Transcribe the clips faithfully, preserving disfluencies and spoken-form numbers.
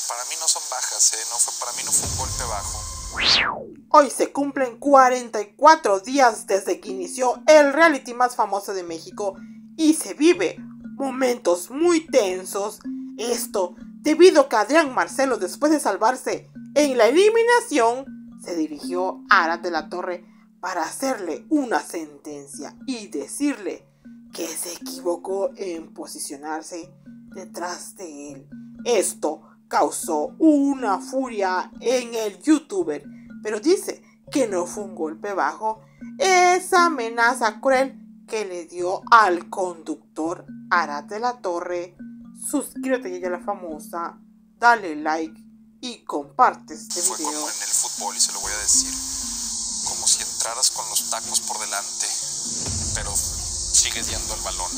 para mí no son bajas, ¿eh? No fue, para mí no fue un golpe bajo. Hoy se cumplen cuarenta y cuatro días desde que inició el reality más famoso de México y se vive momentos muy tensos. Esto debido a que Adrián Marcelo, después de salvarse en la eliminación, se dirigió a Arad de la Torre para hacerle una sentencia y decirle que se equivocó en posicionarse detrás de él. Esto causó una furia en el youtuber, pero dice que no fue un golpe bajo. Esa amenaza cruel que le dio al conductor Arad de la Torre. Suscríbete ya a la famosa, dale like y comparte este Fue video. como en el fútbol, y se lo voy a decir, como si entraras con los tacos por delante, pero sigues yendo al balón.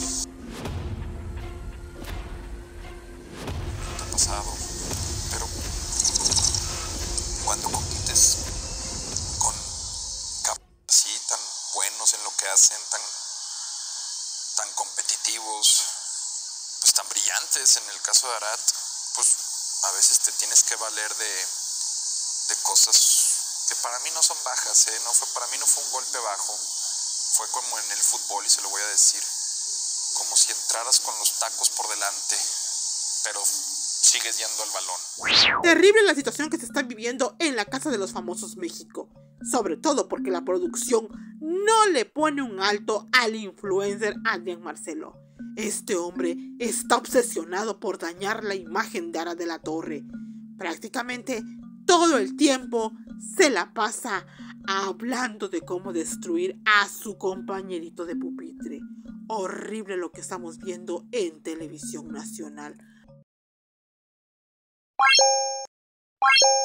¿Qué ha pasado? Pero cuando compites con cabros así tan buenos en lo que hacen, tan, tan competitivos, pues tan brillantes, en el caso de Arad, pues a veces te tienes que valer de, de cosas que para mí no son bajas, ¿eh? No fue, para mí no fue un golpe bajo, fue como en el fútbol, y se lo voy a decir, como si entraras con los tacos por delante, pero sigues yendo al balón. Terrible la situación que se está viviendo en la Casa de los Famosos México, sobre todo porque la producción no le pone un alto al influencer Adrián Marcelo. Este hombre está obsesionado por dañar la imagen de Arad de la Torre. Prácticamente todo el tiempo se la pasa hablando de cómo destruir a su compañerito de pupitre. Horrible lo que estamos viendo en televisión nacional.